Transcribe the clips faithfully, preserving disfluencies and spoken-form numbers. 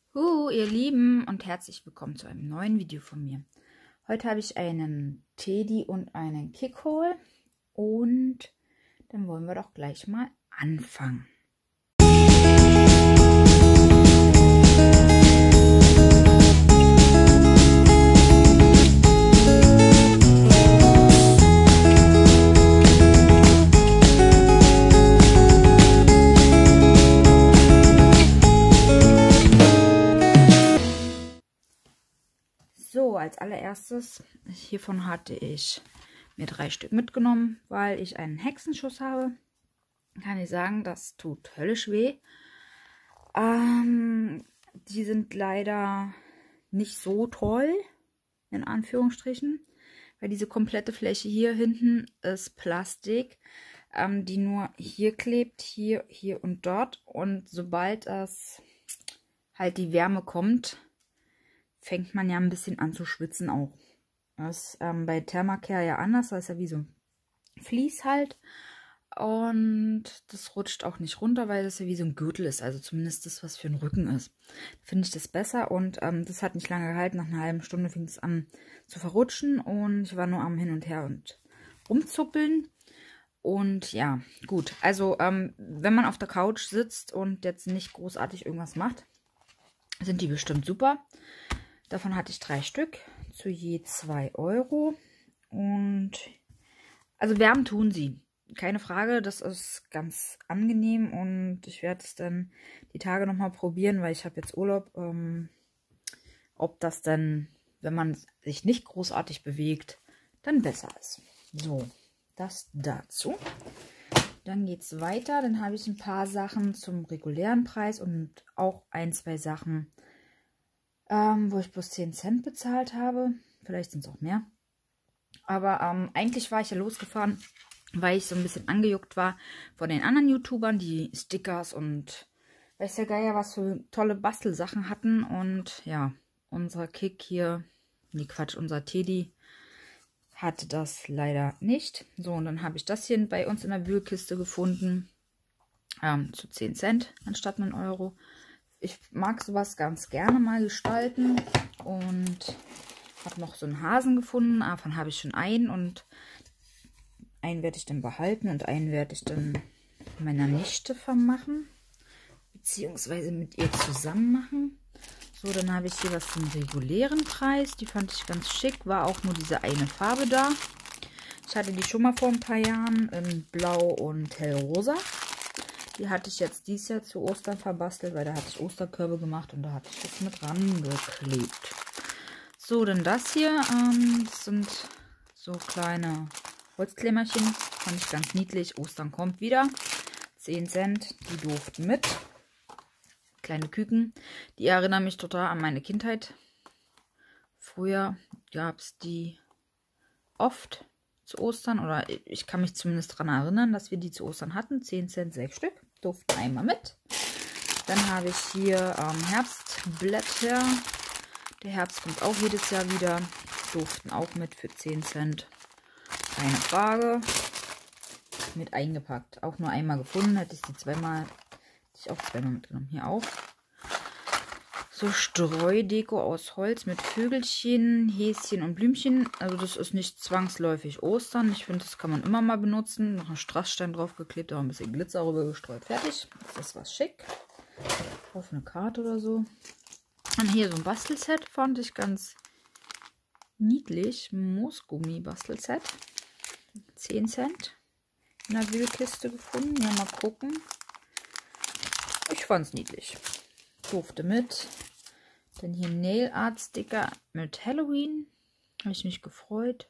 Hallo ihr Lieben und herzlich willkommen zu einem neuen Video von mir. Heute habe ich einen Teddy und einen Kickhole und dann wollen wir doch gleich mal anfangen. So, als allererstes, hiervon hatte ich mir drei Stück mitgenommen, weil ich einen Hexenschuss habe. Kann ich sagen, das tut höllisch weh. Ähm, die sind leider nicht so toll, in Anführungsstrichen, weil diese komplette Fläche hier hinten ist Plastik, ähm, die nur hier klebt, hier, hier und dort. Und sobald es halt die Wärme kommt, fängt man ja ein bisschen an zu schwitzen auch. Das ist ähm, bei Thermacare ja anders, das ist ja wie so ein Vlies halt. Und das rutscht auch nicht runter, weil das ja wie so ein Gürtel ist. Also zumindest das, was für den Rücken ist. Finde ich das besser und ähm, das hat nicht lange gehalten. Nach einer halben Stunde fing es an zu verrutschen und ich war nur am Hin und Her und rumzuppeln. Und ja, gut. Also ähm, wenn man auf der Couch sitzt und jetzt nicht großartig irgendwas macht, sind die bestimmt super. Davon hatte ich drei Stück, zu je zwei Euro. Und also wärmen tun sie. Keine Frage, das ist ganz angenehm. Und ich werde es dann die Tage nochmal probieren, weil ich habe jetzt Urlaub. Ähm, ob das dann, wenn man sich nicht großartig bewegt, dann besser ist. So, das dazu. Dann geht es weiter. Dann habe ich ein paar Sachen zum regulären Preis und auch ein, zwei Sachen, Ähm, wo ich bloß zehn Cent bezahlt habe. Vielleicht sind es auch mehr. Aber ähm, eigentlich war ich ja losgefahren, weil ich so ein bisschen angejuckt war von den anderen YouTubern, die Stickers und weiß der Geier was für tolle Bastelsachen hatten. Und ja, unser Kick hier, nee Quatsch, unser Teddy hatte das leider nicht. So, und dann habe ich das hier bei uns in der Wühlkiste gefunden. Ähm, zu zehn Cent anstatt einen Euro. Ich mag sowas ganz gerne mal gestalten und habe noch so einen Hasen gefunden. Davon habe ich schon einen und einen werde ich dann behalten und einen werde ich dann meiner Nichte vermachen, beziehungsweise mit ihr zusammen machen. So, dann habe ich hier was zum regulären Preis. Die fand ich ganz schick, war auch nur diese eine Farbe da. Ich hatte die schon mal vor ein paar Jahren in Blau und Hellrosa. Die hatte ich jetzt dieses Jahr zu Ostern verbastelt, weil da hatte ich Osterkörbe gemacht und da hatte ich das mit rangeklebt. So, dann das hier, ähm, das sind so kleine Holzklemmerchen, fand ich ganz niedlich. Ostern kommt wieder, zehn Cent, die durften mit. Kleine Küken, die erinnern mich total an meine Kindheit. Früher gab es die oft zu Ostern, oder ich kann mich zumindest daran erinnern, dass wir die zu Ostern hatten. zehn Cent, sechs Stück, durften einmal mit. Dann habe ich hier ähm, Herbstblätter. Der Herbst kommt auch jedes Jahr wieder. Durften auch mit für zehn Cent. Keine Frage. Mit eingepackt. Auch nur einmal gefunden. Hätte ich sie zweimal, hätte ich auch zweimal mitgenommen. Hier auch. So Streudeko aus Holz mit Vögelchen, Häschen und Blümchen. Also das ist nicht zwangsläufig Ostern. Ich finde, das kann man immer mal benutzen. Noch einen Strassstein draufgeklebt, auch ein bisschen Glitzer rüber gestreut. Fertig. Das ist was schick. Auf eine Karte oder so. Und hier so ein Bastelset fand ich ganz niedlich. Moosgummi-Bastelset. zehn Cent. In der Wühlkiste gefunden. Ja, mal gucken. Ich fand es niedlich. Durfte mit. Dann hier Nail Art Sticker mit Halloween. Habe ich mich gefreut.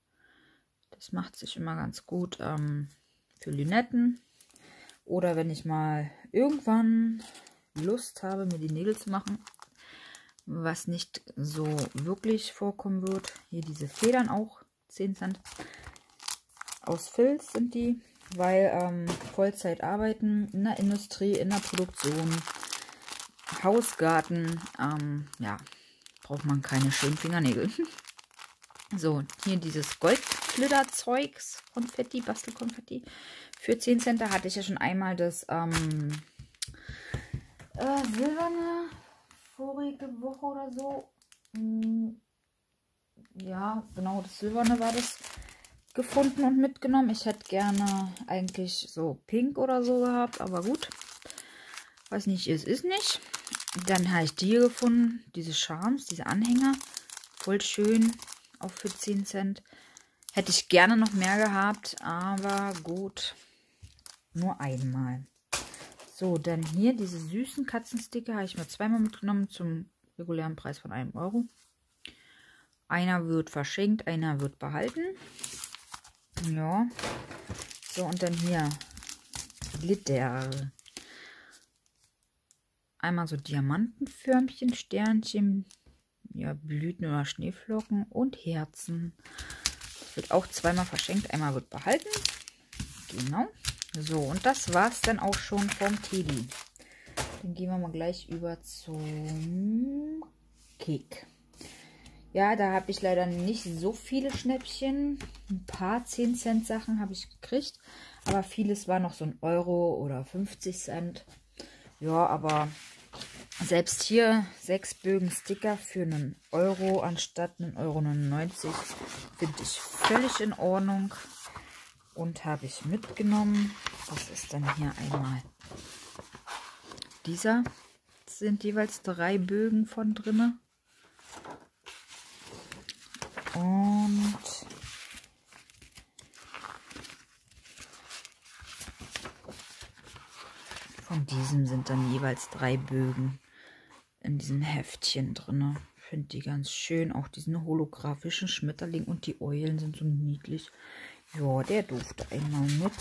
Das macht sich immer ganz gut ähm, für Lünetten. Oder wenn ich mal irgendwann Lust habe, mir die Nägel zu machen. Was nicht so wirklich vorkommen wird. Hier diese Federn auch. zehn Cent. Aus Filz sind die. Weil ähm, Vollzeit arbeiten in der Industrie, in der Produktion. Hausgarten, ähm, ja, braucht man keine schönen Fingernägel. So, hier dieses Goldflitterzeugs, Konfetti, Bastelkonfetti. Für zehn Cent, da hatte ich ja schon einmal das ähm, äh, silberne vorige Woche oder so. Ja, genau, das Silberne war das, gefunden und mitgenommen. Ich hätte gerne eigentlich so pink oder so gehabt, aber gut. Was nicht ist, ist nicht. Dann habe ich die hier gefunden, diese Charms, diese Anhänger. Voll schön, auch für zehn Cent. Hätte ich gerne noch mehr gehabt, aber gut, nur einmal. So, dann hier diese süßen Katzensticker habe ich mir zweimal mitgenommen zum regulären Preis von einem Euro. Einer wird verschenkt, einer wird behalten. Ja. So, und dann hier Glitter. Einmal so Diamantenförmchen, Sternchen, ja, Blüten oder Schneeflocken und Herzen. Das wird auch zweimal verschenkt, einmal wird behalten. Genau. So, und das war's dann auch schon vom Teddy. Dann gehen wir mal gleich über zum Kek. Ja, da habe ich leider nicht so viele Schnäppchen. Ein paar zehn Cent Sachen habe ich gekriegt. Aber vieles war noch so ein Euro oder fünfzig Cent. Ja, aber selbst hier sechs Bögen Sticker für einen Euro anstatt einen Euro neunundneunzig finde ich völlig in Ordnung. Und habe ich mitgenommen. Das ist dann hier einmal dieser. Das sind jeweils drei Bögen von drinne. Und von diesem sind dann jeweils drei Bögen in diesem Heftchen drin. Finde die ganz schön. Auch diesen holographischen Schmetterling und die Eulen sind so niedlich. Ja, der durfte einmal mit.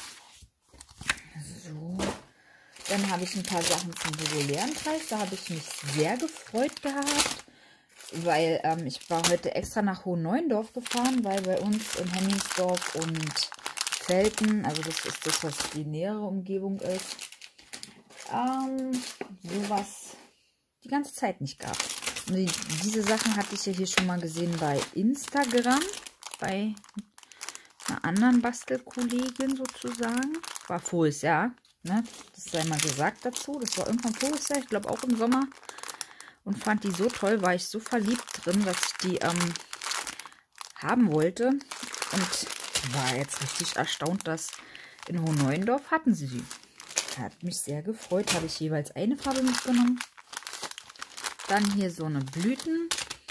So. Dann habe ich ein paar Sachen zum regulären Preis. Da habe ich mich sehr gefreut gehabt. Weil ähm, ich war heute extra nach Hohen Neuendorf gefahren, weil bei uns in Hennigsdorf und Velten, also das ist das, was die nähere Umgebung ist, ähm, sowas die ganze Zeit nicht gab. Und die, diese Sachen hatte ich ja hier schon mal gesehen bei Instagram, bei einer anderen Bastelkollegin sozusagen. War voriges Jahr, ne? Das sei mal gesagt dazu. Das war irgendwann voriges Jahr, ich glaube auch im Sommer. Und fand die so toll, war ich so verliebt drin, dass ich die ähm, haben wollte. Und war jetzt richtig erstaunt, dass in Hohen Neuendorf hatten sie die. Hat mich sehr gefreut. Habe ich jeweils eine Farbe mitgenommen. Dann hier so eine Blüten.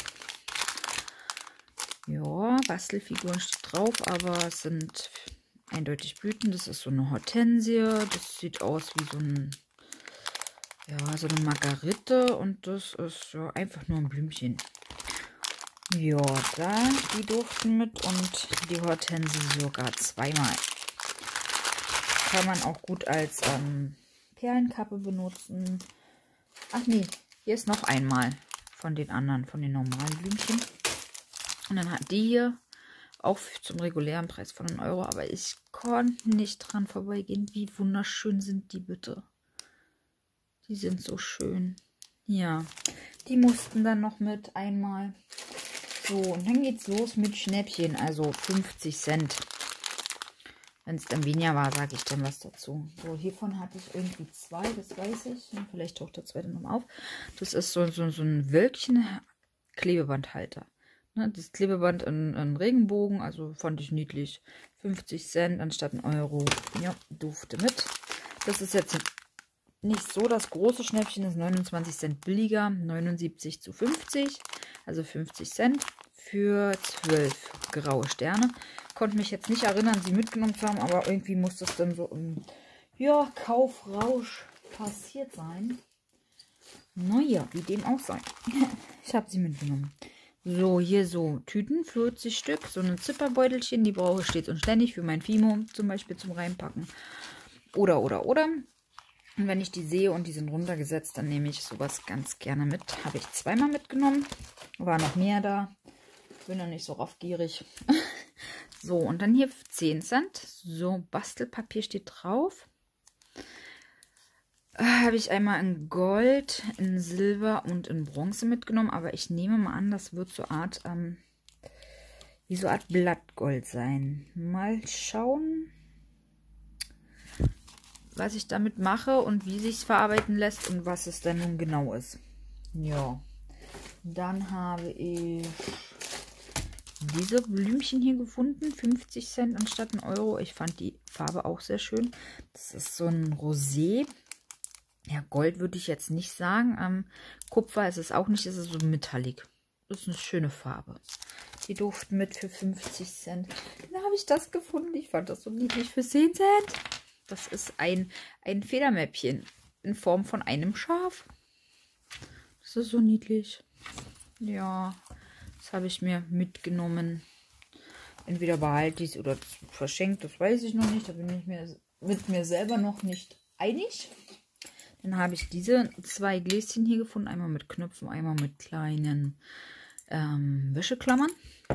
Ja, Bastelfiguren steht drauf, aber es sind eindeutig Blüten. Das ist so eine Hortensie. Das sieht aus wie so ein... Ja, so eine Margarite und das ist ja einfach nur ein Blümchen. Ja, da, die durften mit und die Hortensie sogar zweimal. Kann man auch gut als ähm, Perlenkappe benutzen. Ach nee, hier ist noch einmal von den anderen, von den normalen Blümchen. Und dann hat die hier auch zum regulären Preis von einem Euro, aber ich konnte nicht dran vorbeigehen. Wie wunderschön sind die bitte. Die sind so schön. Ja, die mussten dann noch mit einmal. So, und dann geht's los mit Schnäppchen, also fünfzig Cent. Wenn es dann weniger war, sage ich dann was dazu. So, hiervon hatte ich irgendwie zwei, das weiß ich. Vielleicht taucht der zweite nochmal auf. Das ist so, so, so ein Wölkchen-Klebebandhalter. Ne, das Klebeband in, in Regenbogen, also fand ich niedlich. fünfzig Cent anstatt ein Euro. Ja, durfte mit. Das ist jetzt nicht so das große Schnäppchen, ist neunundzwanzig Cent billiger, neunundsiebzig zu fünfzig, also fünfzig Cent für zwölf graue Sterne. Konnte mich jetzt nicht erinnern, sie mitgenommen zu haben, aber irgendwie muss das dann so im ja, Kaufrausch passiert sein. Naja, wie dem auch sei. Ich habe sie mitgenommen. So, hier so Tüten, vierzig Stück, so ein Zipperbeutelchen, die brauche ich stets und ständig für mein Fimo zum Beispiel zum Reinpacken. Oder, oder, oder. Und wenn ich die sehe und die sind runtergesetzt, dann nehme ich sowas ganz gerne mit. Habe ich zweimal mitgenommen. War noch mehr da. Bin noch nicht so raffgierig. So, und dann hier zehn Cent. So, Bastelpapier steht drauf. Äh, Habe ich einmal in Gold, in Silber und in Bronze mitgenommen. Aber ich nehme mal an, das wird so Art, ähm, wie so Art Blattgold sein. Mal schauen, was ich damit mache und wie sich es verarbeiten lässt und was es dann nun genau ist. Ja. Dann habe ich diese Blümchen hier gefunden. fünfzig Cent anstatt ein Euro. Ich fand die Farbe auch sehr schön. Das ist so ein Rosé. Ja, Gold würde ich jetzt nicht sagen. Ähm, Kupfer ist es auch nicht. Es ist so metallic. Das ist eine schöne Farbe. Die duften mit für fünfzig Cent. Dann habe ich das gefunden. Ich fand das so niedlich für zehn Cent. Das ist ein, ein Federmäppchen in Form von einem Schaf. Das ist so niedlich. Ja, das habe ich mir mitgenommen. Entweder behalte ich es oder verschenkt, das weiß ich noch nicht. Da bin ich mir mit mir selber noch nicht einig. Dann habe ich diese zwei Gläschen hier gefunden. Einmal mit Knöpfen, einmal mit kleinen ähm, Wäscheklammern.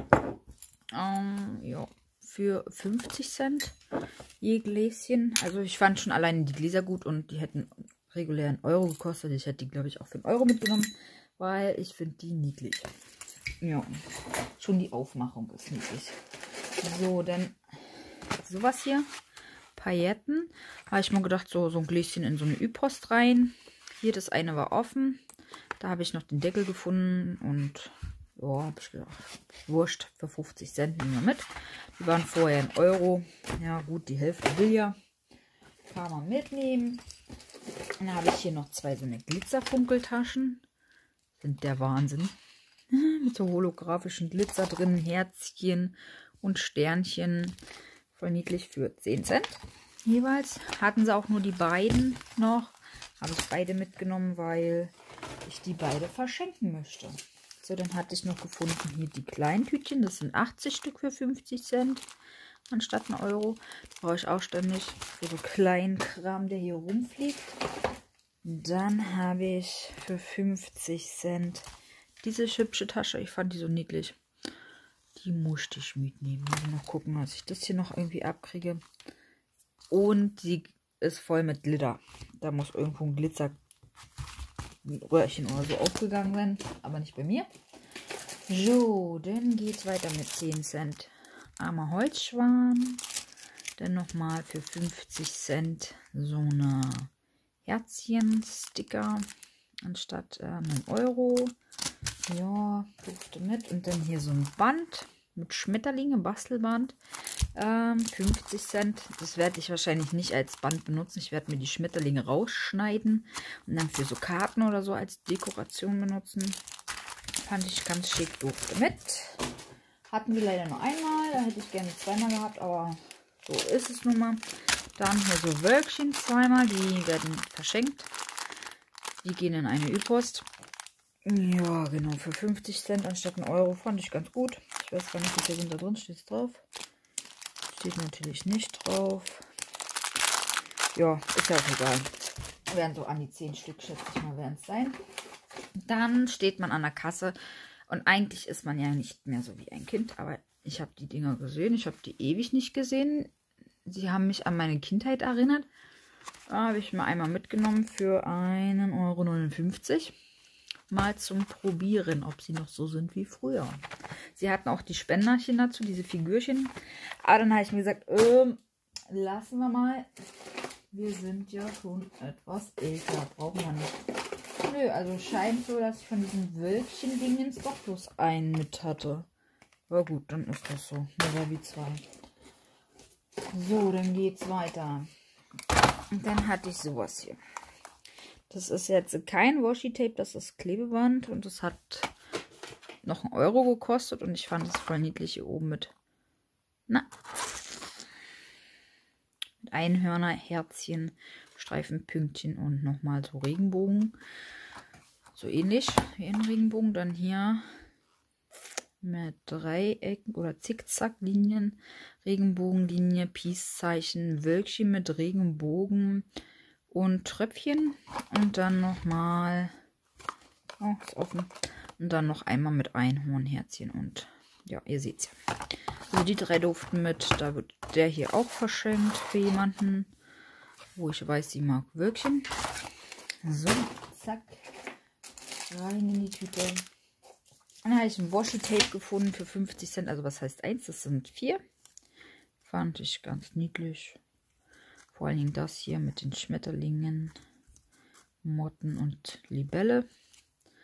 Ähm, ja, für fünfzig Cent je Gläschen. Also ich fand schon alleine die Gläser gut und die hätten regulär einen Euro gekostet. Ich hätte die, glaube ich, auch für einen Euro mitgenommen, weil ich finde die niedlich. Ja, schon die Aufmachung ist niedlich. So, dann sowas hier. Pailletten. Habe ich mal gedacht, so, so ein Gläschen in so eine Ü-Post rein. Hier, das eine war offen. Da habe ich noch den Deckel gefunden und ja, habe ich gedacht, wurscht, für fünfzig Cent nehmen wir mit. Die waren vorher ein Euro. Ja gut, die Hälfte will ja. Kann man mitnehmen. Dann habe ich hier noch zwei so eine Glitzerfunkeltaschen. Sind der Wahnsinn. Mit so holographischen Glitzer drin, Herzchen und Sternchen. Voll niedlich für zehn Cent jeweils. Hatten sie auch nur die beiden noch. Habe ich beide mitgenommen, weil ich die beide verschenken möchte. So, dann hatte ich noch gefunden hier die kleinen Tütchen. Das sind achtzig Stück für fünfzig Cent anstatt ein Euro. Das brauche ich auch ständig für so kleinen Kram, der hier rumfliegt. Dann habe ich für fünfzig Cent diese hübsche Tasche. Ich fand die so niedlich. Die musste ich mitnehmen. Mal gucken, dass ich das hier noch irgendwie abkriege. Und die ist voll mit Glitter. Da muss irgendwo ein Glitzerröhrchen oder so aufgegangen sein. Aber nicht bei mir. So, dann geht es weiter mit zehn Cent. Armer Holzschwan. Dann nochmal für fünfzig Cent so eine Herzchen-Sticker. Anstatt äh, einen Euro. Ja, dufte mit. Und dann hier so ein Band mit Schmetterlinge, Bastelband. Ähm, fünfzig Cent. Das werde ich wahrscheinlich nicht als Band benutzen. Ich werde mir die Schmetterlinge rausschneiden und dann für so Karten oder so als Dekoration benutzen. Fand ich ganz schick, dufte mit. Hatten wir leider nur einmal. Da hätte ich gerne zweimal gehabt, aber so ist es nun mal. Dann hier so Wölkchen zweimal. Die werden verschenkt. Die gehen in eine Ü-Post. Ja, genau, für fünfzig Cent anstatt ein Euro. Fand ich ganz gut. Ich weiß gar nicht, wie viel sind da drin. Steht es drauf? Steht natürlich nicht drauf. Ja, ist ja auch egal. Werden so an die zehn Stück, schätze ich mal, werden es sein. Dann steht man an der Kasse. Und eigentlich ist man ja nicht mehr so wie ein Kind. Aber ich habe die Dinger gesehen. Ich habe die ewig nicht gesehen. Sie haben mich an meine Kindheit erinnert. Da habe ich mir einmal mitgenommen für einen Euro neunundfünfzig. Mal zum Probieren, ob sie noch so sind wie früher. Sie hatten auch die Spenderchen dazu, diese Figürchen. Aber dann habe ich mir gesagt, ähm, lassen wir mal. Wir sind ja schon etwas älter, brauchen wir nicht. Nö, also scheint so, dass ich von diesen Wölkchen-Dingens doch bloß einen mit hatte. Aber gut, dann ist das so. Nur war wie zwei. So, dann geht's weiter. Und dann hatte ich sowas hier. Das ist jetzt kein Washi-Tape, das ist Klebeband und das hat noch einen Euro gekostet und ich fand es voll niedlich hier oben mit, na, mit Einhörner, Herzchen, Streifenpünktchen und nochmal so Regenbogen. So ähnlich wie ein Regenbogen. Dann hier mit Dreiecken oder Zickzacklinien, Regenbogenlinie, Peace-Zeichen, Wölkchen mit Regenbogen und Tröpfchen und dann nochmal, oh, ist offen, und dann noch einmal mit Einhornherzchen und ja, ihr seht's ja. Also die drei duften mit, da wird der hier auch verschenkt für jemanden, wo ich weiß, sie mag Wölkchen. So, zack, rein in die Tüte. Dann habe ich ein Washi-Tape gefunden für fünfzig Cent, also was heißt eins, das sind vier. Fand ich ganz niedlich. Vor allen Dingen das hier mit den Schmetterlingen, Motten und Libelle.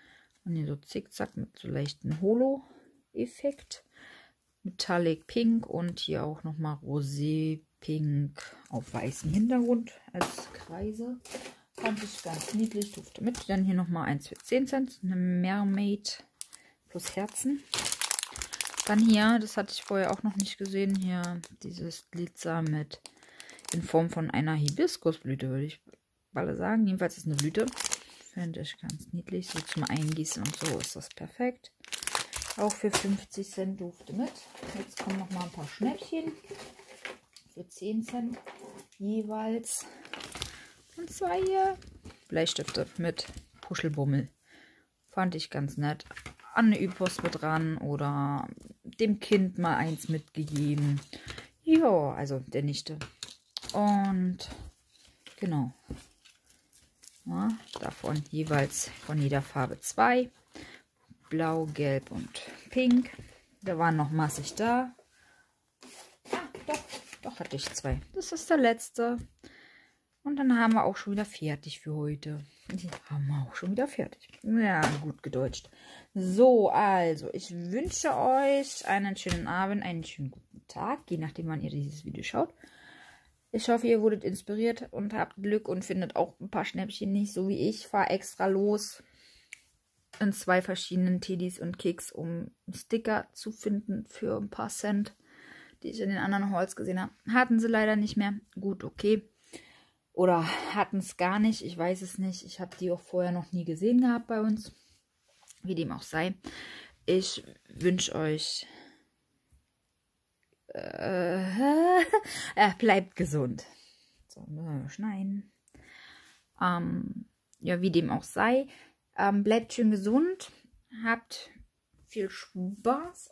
Und hier so Zickzack mit so leichten Holo-Effekt. Metallic Pink und hier auch nochmal Rosé Pink auf weißem Hintergrund als Kreise. Fand ich ganz niedlich, durfte mit. Dann hier nochmal eins für zehn Cent, eine Mermaid plus Herzen. Dann hier, das hatte ich vorher auch noch nicht gesehen, hier dieses Glitzer mit in Form von einer Hibiskusblüte, würde ich mal sagen. Jedenfalls ist eine Blüte. Finde ich ganz niedlich. So zum Eingießen und so ist das perfekt. Auch für fünfzig Cent durfte mit. Jetzt kommen noch mal ein paar Schnäppchen. Für zehn Cent jeweils. Und zwar hier Bleistifte mit Puschelbummel. Fand ich ganz nett. An eine Ü-Post mit dran oder dem Kind mal eins mitgegeben. Ja, also der Nichte. Und genau. Ja, davon jeweils von jeder Farbe zwei. Blau, Gelb und Pink. Da waren noch massig da. Ah, doch, doch hatte ich zwei. Das ist der letzte. Und dann haben wir auch schon wieder fertig für heute. Die haben wir auch schon wieder fertig. Ja, gut gedeutscht. So, also, ich wünsche euch einen schönen Abend, einen schönen guten Tag, je nachdem, wann ihr dieses Video schaut. Ich hoffe, ihr wurdet inspiriert und habt Glück und findet auch ein paar Schnäppchen nicht, so wie ich. Fahre extra los in zwei verschiedenen Teddys und Keks, um Sticker zu finden für ein paar Cent, die ich in den anderen Hauls gesehen habe. Hatten sie leider nicht mehr. Gut, okay. Oder hatten es gar nicht. Ich weiß es nicht. Ich habe die auch vorher noch nie gesehen gehabt bei uns. Wie dem auch sei. Ich wünsche euch... Äh, äh, bleibt gesund. So, müssen wir schneiden. Ähm, ja, wie dem auch sei. Ähm, bleibt schön gesund. Habt viel Spaß.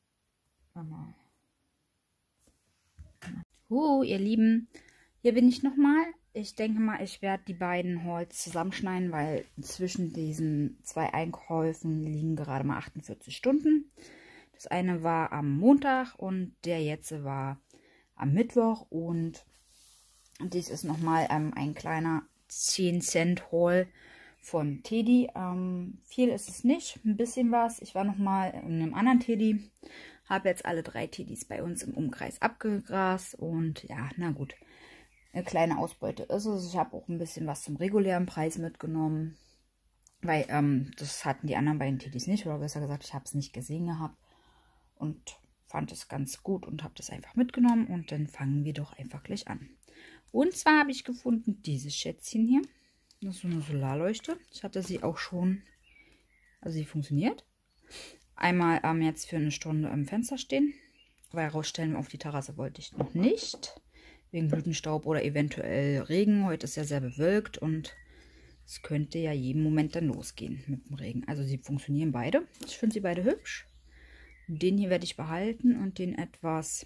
Uh, ihr Lieben. Hier bin ich nochmal. Ich denke mal, ich werde die beiden Hauls zusammenschneiden, weil zwischen diesen zwei Einkäufen liegen gerade mal achtundvierzig Stunden. Das eine war am Montag und der jetzt war am Mittwoch. Und dies ist nochmal ähm, ein kleiner zehn Cent Haul von Teddy. Ähm, viel ist es nicht, ein bisschen was. Ich war nochmal in einem anderen Teddy. Habe jetzt alle drei Teddys bei uns im Umkreis abgegrast. Und ja, na gut. Eine kleine Ausbeute ist es. Ich habe auch ein bisschen was zum regulären Preis mitgenommen. Weil ähm, das hatten die anderen beiden Teddys nicht. Oder besser gesagt, ich habe es nicht gesehen gehabt. Und fand es ganz gut und habe das einfach mitgenommen. Und dann fangen wir doch einfach gleich an. Und zwar habe ich gefunden dieses Schätzchen hier. Das ist so eine Solarleuchte. Ich hatte sie auch schon, also sie funktioniert. Einmal ähm, jetzt für eine Stunde im Fenster stehen. Weil rausstellen auf die Terrasse wollte ich noch nicht. Wegen Blütenstaub oder eventuell Regen. Heute ist ja sehr bewölkt und es könnte ja jeden Moment dann losgehen mit dem Regen. Also sie funktionieren beide. Ich finde sie beide hübsch. Den hier werde ich behalten und den etwas,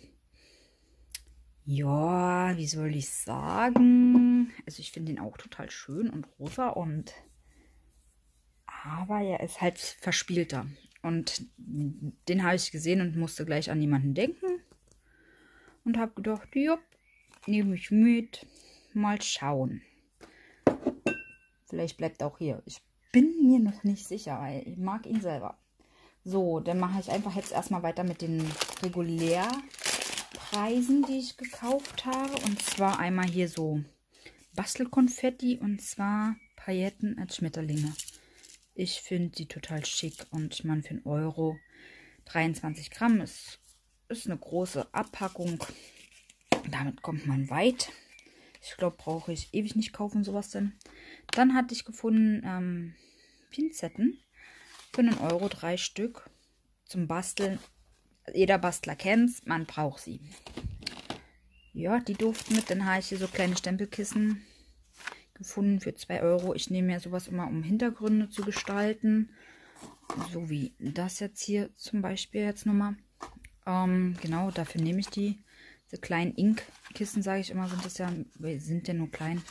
ja, wie soll ich sagen? Also ich finde den auch total schön und rosa und, aber er ist halt verspielter. Und den habe ich gesehen und musste gleich an jemanden denken. Und habe gedacht, ja, nehme ich mit, mal schauen. Vielleicht bleibt er auch hier. Ich bin mir noch nicht sicher, weil ich mag ihn selber. So, dann mache ich einfach jetzt erstmal weiter mit den Regulärpreisen, die ich gekauft habe. Und zwar einmal hier so Bastelkonfetti und zwar Pailletten als Schmetterlinge. Ich finde sie total schick und ich meine für einen Euro dreiundzwanzig Gramm ist, ist eine große Abpackung. Damit kommt man weit. Ich glaube, brauche ich ewig nicht kaufen, sowas denn. Dann hatte ich gefunden ähm, Pinzetten. Für einen Euro drei Stück zum Basteln. Jeder Bastler kennt es, man braucht sie. Ja, die durften mit. Dann habe ich hier so kleine Stempelkissen gefunden für zwei Euro. Ich nehme ja sowas immer, um Hintergründe zu gestalten. So wie das jetzt hier zum Beispiel jetzt nochmal. Ähm, genau, dafür nehme ich die. Diese kleinen Inkkissen, sage ich immer, sind das ja, sind ja nur klein.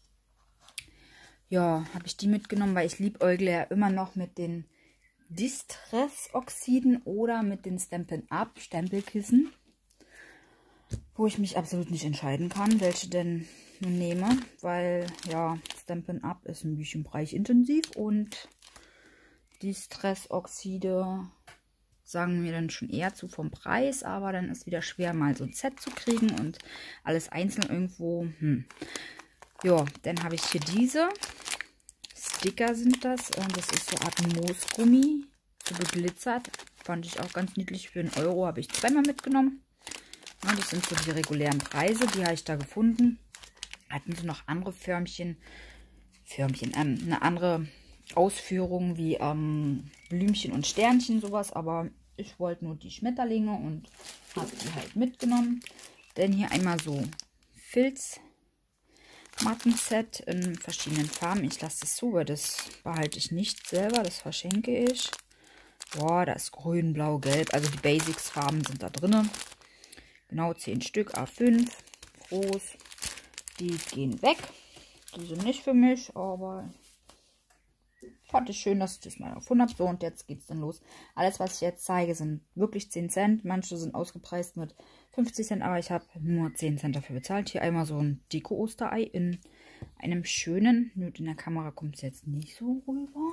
Ja, habe ich die mitgenommen, weil ich liebäugle ja immer noch mit den Distress-Oxiden oder mit den Stampin' Up Stempelkissen, wo ich mich absolut nicht entscheiden kann, welche denn nun nehme, weil ja, Stampin' Up ist ein bisschen preichintensiv und Die Stressoxide sagen wir dann schon eher zu vom Preis, aber dann ist wieder schwer, mal so ein Set zu kriegen und alles einzeln irgendwo. Hm. Ja, dann habe ich hier diese Sticker sind das. Das ist so eine Art Moosgummi, so beglitzert. Fand ich auch ganz niedlich. Für einen Euro habe ich zweimal mitgenommen. Ja, das sind so die regulären Preise, die habe ich da gefunden. Hatten sie noch andere Förmchen, Förmchen, ähm, eine andere Ausführung wie ähm, Blümchen und Sternchen, sowas. Aber ich wollte nur die Schmetterlinge und habe die halt mitgenommen. Dann hier einmal so Filz. Mattenset in verschiedenen Farben. Ich lasse das so, weil das behalte ich nicht selber. Das verschenke ich. Boah, da ist grün, blau, gelb. Also die Basics-Farben sind da drin. Genau zehn Stück, A fünf. Groß. Die gehen weg. Die sind nicht für mich, aber fand ich schön, dass ich das mal gefunden habe. So, und jetzt geht es dann los. Alles, was ich jetzt zeige, sind wirklich zehn Cent. Manche sind ausgepreist mit fünfzig Cent, aber ich habe nur zehn Cent dafür bezahlt. Hier einmal so ein Deko-Osterei in einem schönen, nur in der Kamera kommt es jetzt nicht so rüber.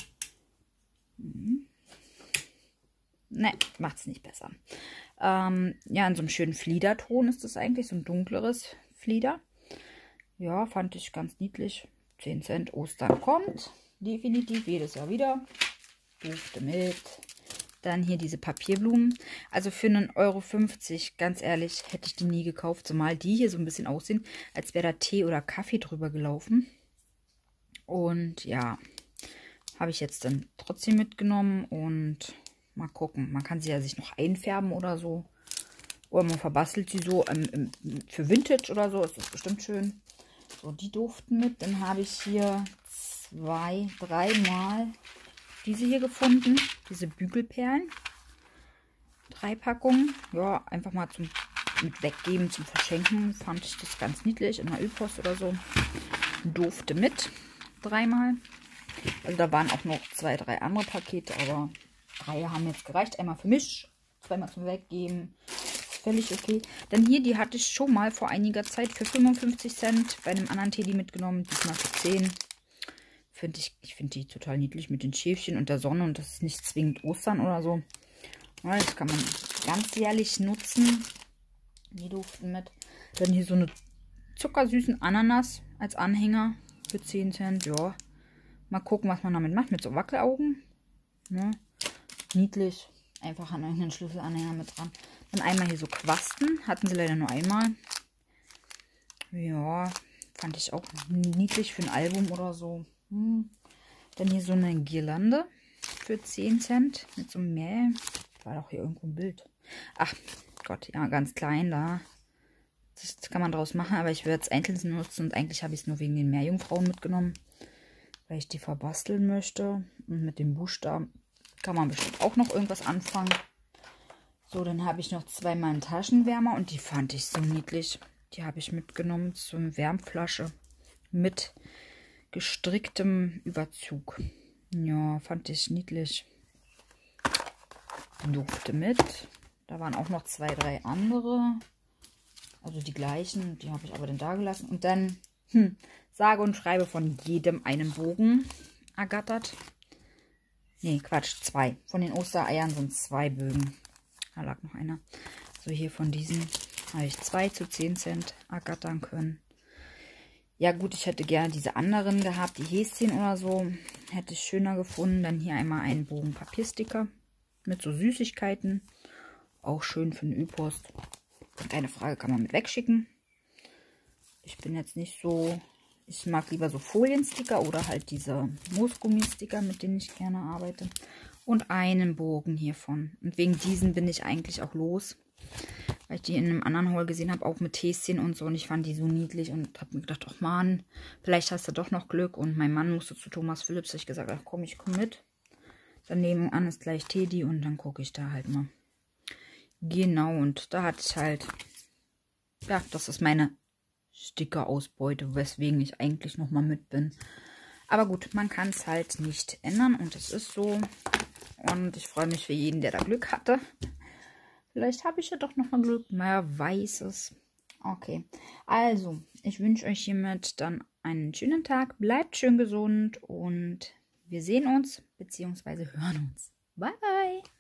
Hm. Ne, macht es nicht besser. Ähm, ja, in so einem schönen Fliederton ist das eigentlich, so ein dunkleres Flieder. Ja, fand ich ganz niedlich. zehn Cent, Ostern kommt. Definitiv jedes Jahr wieder. Dufte mit. Dann hier diese Papierblumen. Also für einen Euro fünfzig, ganz ehrlich, hätte ich die nie gekauft. Zumal die hier so ein bisschen aussehen, als wäre da Tee oder Kaffee drüber gelaufen. Und ja, habe ich jetzt dann trotzdem mitgenommen. Und mal gucken. Man kann sie ja sich noch einfärben oder so. Oder man verbastelt sie so ähm, ähm, für Vintage oder so. Ist das bestimmt schön. So, die duften mit. Dann habe ich hier zwei, dreimal diese hier gefunden. Diese Bügelperlen. Drei Packungen. Ja, einfach mal zum mit weggeben, zum Verschenken. Fand ich das ganz niedlich. In der Ö-Post oder so. Dufte mit. Dreimal. Also da waren auch noch zwei, drei andere Pakete. Aber drei haben jetzt gereicht. Einmal für mich. Zweimal zum Weggeben. Völlig okay. Dann hier, die hatte ich schon mal vor einiger Zeit für fünfundfünfzig Cent bei einem anderen Teddy mitgenommen. Diesmal für zehn. Find ich ich finde die total niedlich mit den Schäfchen und der Sonne. Und das ist nicht zwingend Ostern oder so. Ja, das kann man ganz jährlich nutzen. Die duften mit. Dann hier so eine zuckersüßen Ananas als Anhänger für zehn Cent. Ja, mal gucken, was man damit macht. Mit so Wackelaugen. Ja, niedlich. Einfach an irgendeinen Schlüsselanhänger mit dran. Dann einmal hier so Quasten. Hatten sie leider nur einmal. Ja, fand ich auch niedlich für ein Album oder so. Hm. Dann hier so eine Girlande für zehn Cent. Mit so einem Mehl. War doch hier irgendwo ein Bild. Ach Gott, ja, ganz klein da. Das kann man draus machen, aber ich werde es einzeln nutzen. Und eigentlich habe ich es nur wegen den Meerjungfrauen mitgenommen. Weil ich die verbasteln möchte. Und mit dem Buchstaben kann man bestimmt auch noch irgendwas anfangen. So, dann habe ich noch zweimal einen Taschenwärmer und die fand ich so niedlich. Die habe ich mitgenommen zum Wärmflasche mit gestricktem Überzug. Ja, fand ich niedlich. Dufte mit. Da waren auch noch zwei, drei andere. Also die gleichen. Die habe ich aber dann da gelassen. Und dann, hm, sage und schreibe von jedem einen Bogen ergattert. Nee, Quatsch, zwei. Von den Ostereiern sind zwei Bögen. Da lag noch einer. So, hier von diesen habe ich zwei zu zehn Cent ergattern können. Ja gut, ich hätte gerne diese anderen gehabt, die Häschen oder so. Hätte ich schöner gefunden. Dann hier einmal einen Bogen Papiersticker mit so Süßigkeiten. Auch schön für eine Ö-Post. Keine Frage, kann man mit wegschicken. Ich bin jetzt nicht so... Ich mag lieber so Foliensticker oder halt diese Moosgummi-Sticker, mit denen ich gerne arbeite. Und einen Bogen hiervon. Und wegen diesen bin ich eigentlich auch los. Weil ich die in einem anderen Haul gesehen habe, auch mit Häschen und so. Und ich fand die so niedlich und habe mir gedacht, ach Mann, vielleicht hast du doch noch Glück. Und mein Mann musste zu Thomas Philips. Da habe ich gesagt, ach komm, ich komme mit. Dann nebenan ist gleich Teddy und dann gucke ich da halt mal. Genau, und da hatte ich halt, ja, das ist meine Stickerausbeute, weswegen ich eigentlich nochmal mit bin. Aber gut, man kann es halt nicht ändern und es ist so. Und ich freue mich für jeden, der da Glück hatte. Vielleicht habe ich ja doch nochmal Glück, wer weiß es. Okay, also, ich wünsche euch hiermit dann einen schönen Tag. Bleibt schön gesund und wir sehen uns bzw. hören uns. Bye, bye!